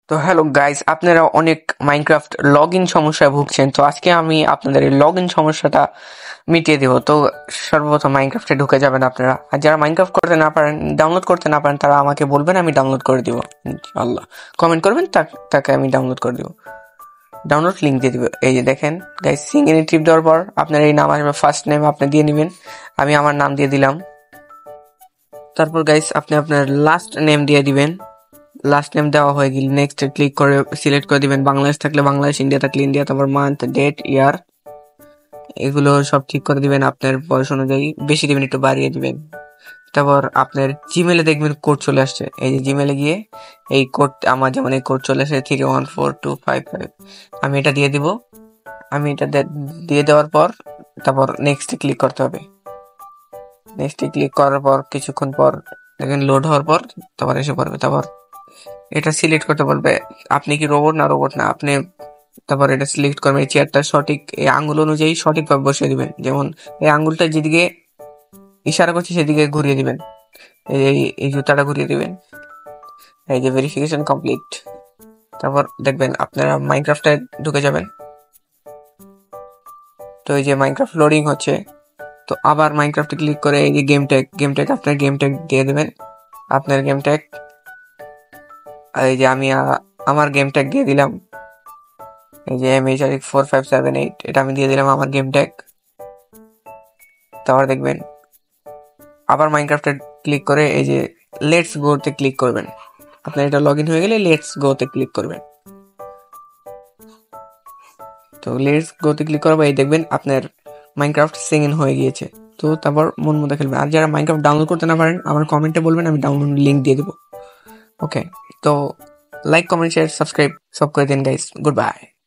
তো hello guys, আপনারা অনেক মাইনক্রাফট লগ ইন সমস্যায় ভুগছেন। তো আজকে আমি আপনাদের এই লগ ইন সমস্যাটা মিটিয়ে দেবো। তো সর্বপ্রথম মাইনক্রাফটে ঢুকে যাবেন আপনারা। আর যারা মাইনক্রাফট করতে না পারেন, ডাউনলোড করতে না পারেন, তারা আমাকে বলবেন, আমি ডাউনলোড করে দিব ইনশাআল্লাহ। কমেন্ট করবেন, তাকে আমি ডাউনলোড করে দিব। ডাউনলোড লিঙ্ক দিয়ে দিব। এই যে দেখেন গাইস, সিঙ্গেল টিপ দেওয়ার পর আপনার এই নাম আসবে, ফার্স্ট নেম আপনি দিয়ে নেবেন। আমি আমার নাম দিয়ে দিলাম। তারপর গাইস আপনি আপনার লাস্ট নেম দিয়ে দিবেন। লাস্ট নেম দেওয়া হয়ে গেলে নেক্সট ক্লিক করে সিলেক্ট করে দিবেন। বাংলাদেশ থাকলে বাংলাদেশ, ইন্ডিয়া থাকলে ইন্ডিয়া, তারপর মান্থ, ডেট, ইয়ার, এগুলো সব ঠিক করে দিবেন। আপনার বয়স অনুযায়ী বেশি দিবেন, একটু বাড়িয়ে দিবেন। তারপর আপনার জিমেলে দেখবেন কোড চলে আসছে। এই যে জিমেলে গিয়ে এই কোড, আমার যেমন এই কোড চলে আসে 314255, আমি এটা দিয়ে দিব। আমি এটা দিয়ে দেওয়ার পর তারপর নেক্সট ক্লিক করতে হবে। নেক্সট ক্লিক করার পর কিছুক্ষণ পর দেখেন লোড হওয়ার পর তারপর এসে পড়বে। তারপর এটা সিলেক্ট করতে বলবে আপনি কি রোবট না রোবট না। আপনি তারপর এটা সিলেক্ট করবেন। এই চেয়ারটা সঠিক, এই আঙ্গুল অনুযায়ী সঠিকভাবে বসিয়ে দিবেন। যেমন এই আঙ্গুলটা যেদিকে ইশারা করছে সেদিকে ঘুরিয়ে দিবেন। এই জুতাটা ঘুরিয়ে দিবেন। এই যে ভেরিফিকেশন কমপ্লিট। তারপর দেখবেন আপনারা মাইনক্রাফটে ঢুকে যাবেন। তো এই যে মাইনক্রাফট লোডিং হচ্ছে। তো আবার মাইনক্রাফটে ক্লিক করে এই যে গেম ট্যাগ আপনার গেম ট্যাগ দিয়ে দেবেন। আপনার গেম ট্যাগ, এই যে আমি আমার গেম ট্যাগ দিয়ে দিলাম। এই যে MHR4578, এটা আমি দিয়ে দিলাম আমার গেম ট্যাগ। তারপর দেখবেন আবার মাইনক্রাফটে ক্লিক করে এই যে লেটস গোতে ক্লিক করবেন। আপনার এটা লগ ইন হয়ে গেলে লেটস গোতে ক্লিক করবেন। তো লেটস গোতে ক্লিক করবো, এই দেখবেন আপনার মাইনক্রাফট সিং ইন হয়ে গিয়েছে। তো তারপর মন মতো খেলবেন। আর যারা মাইনক্রাফট ডাউনলোড করতে না পারেন, আমার কমেন্টে বলবেন, আমি ডাউনলোড লিঙ্ক দিয়ে দেবো। ওকে, তো লাইক, কমেন্ট, শেয়ার, সাবস্ক্রাইব সব করে দিন গাইস। Good bye.